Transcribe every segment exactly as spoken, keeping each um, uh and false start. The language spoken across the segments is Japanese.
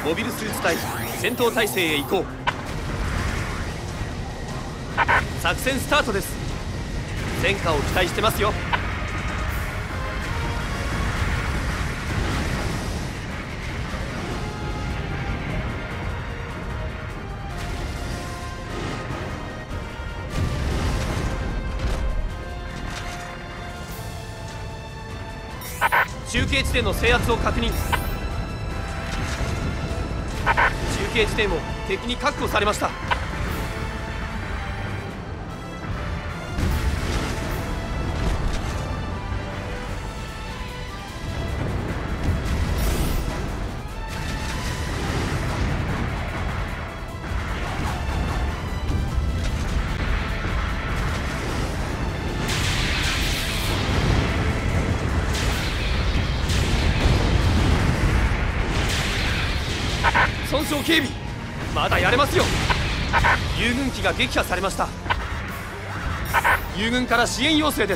モビルスーツ隊戦闘態勢へ移行。作戦スタートです。戦果を期待してますよ。中継地点の制圧を確認。中継地点を敵に確保されました。損傷警備、まだやれますよ。友軍機が撃破されました。友軍から支援要請です。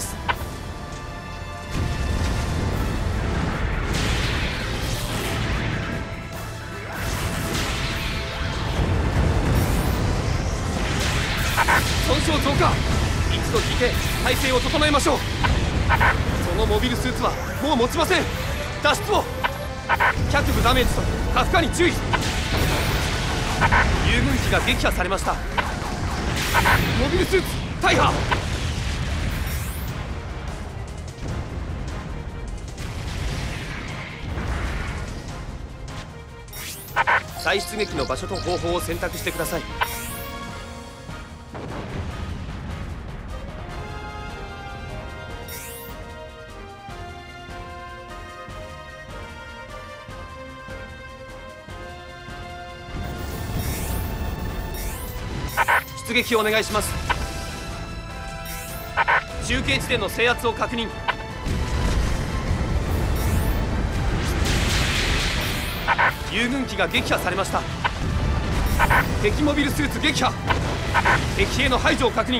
損傷増加、一度引いて体勢を整えましょう。そのモビルスーツはもう持ちません。脱出を。脚部ダメージと下負荷に注意。友軍機が撃破されました。モビルスーツ大破。再出撃の場所と方法を選択してください。出撃をお願いします。中継地点の制圧を確認。友軍機が撃破されました。敵モビルスーツ撃破。敵への排除を確認。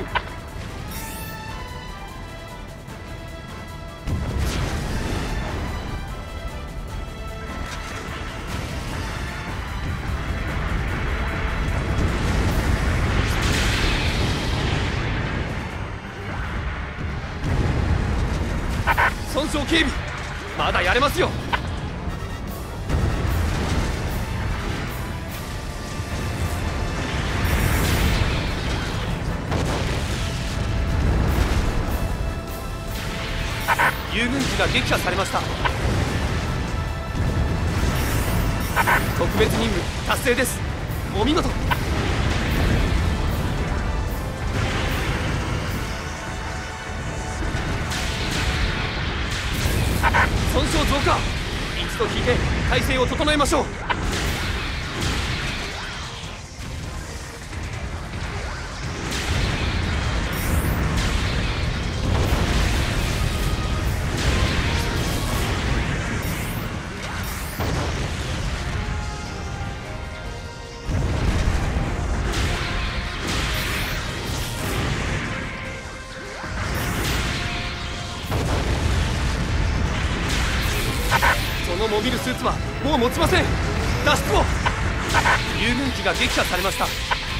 損傷警備、まだやれますよ。友軍機が撃破されました。特別任務達成です。お見事。損傷増加、一度引いて体勢を整えましょう。そのモビルスーツはもう持ちません。脱出を。友軍機が撃破されました。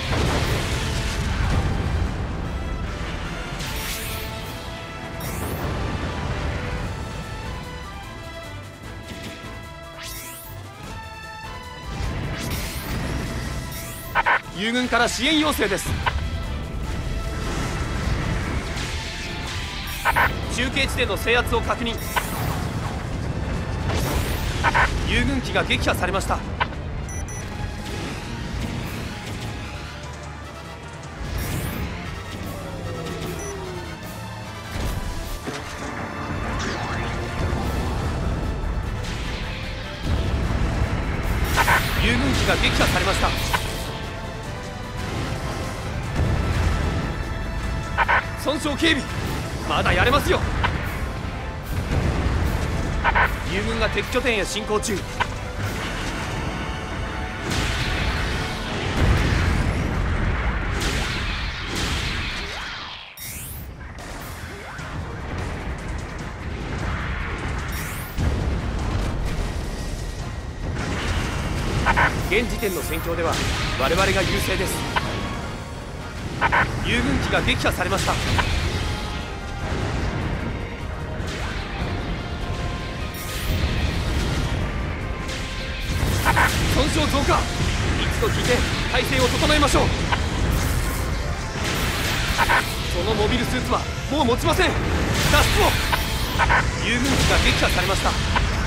友軍から支援要請です。中継地点の制圧を確認。友軍機が撃破されました。友軍機が撃破されました。損傷警備、まだやれますよ。友軍が敵拠点へ進行中。 現時点の戦況では我々が優勢です。友軍機が撃破されました。損傷増加。一度引いて態勢を整えましょう。そのモビルスーツはもう持ちません。脱出を。友軍機が撃破されました。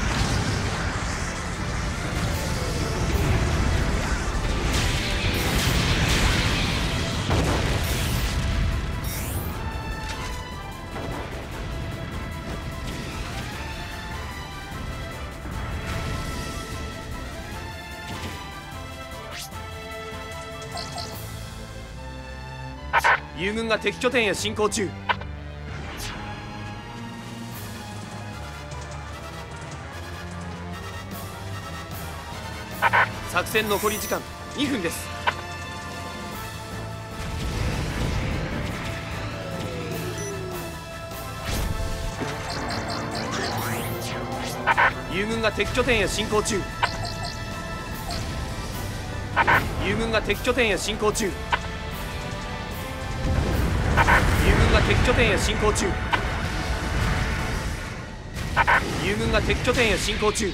友軍が敵拠点へ進行中。作戦残り時間にふんです。友軍が敵拠点へ進行中。友軍が敵拠点へ進行中。友軍が敵拠点へ進行中。友軍が敵拠点へ進行中。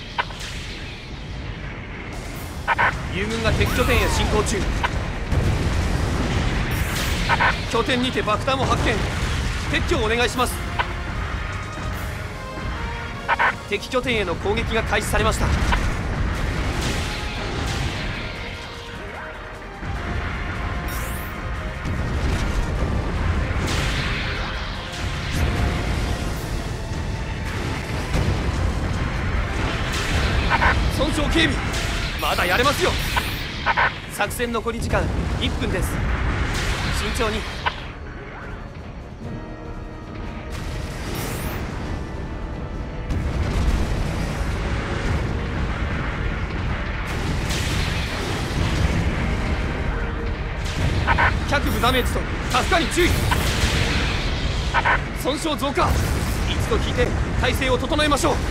友軍が敵拠点へ進行中。拠点にて爆弾を発見。撤去をお願いします。敵拠点への攻撃が開始されました。損傷警備、まだやれますよ。作戦残り時間いっぷんです。慎重に。脚部ダメージと負荷に注意。損傷増加。一度引いて態勢を整えましょう。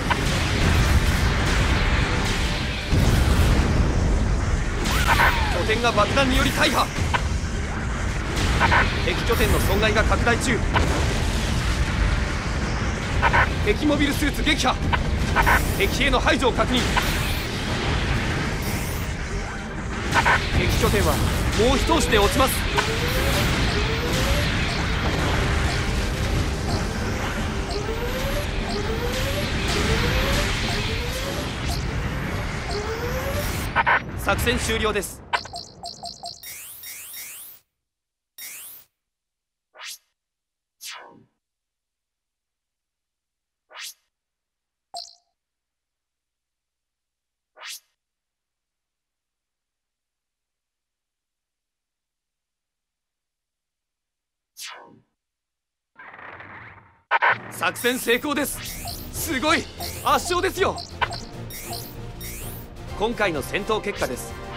拠点が爆弾により大破。敵拠点の損害が拡大中。敵モビルスーツ撃破。敵兵の排除を確認。敵拠点はもう一押しで落ちます。作戦終了です。作戦成功です。すごい圧勝ですよ。今回の戦闘結果です。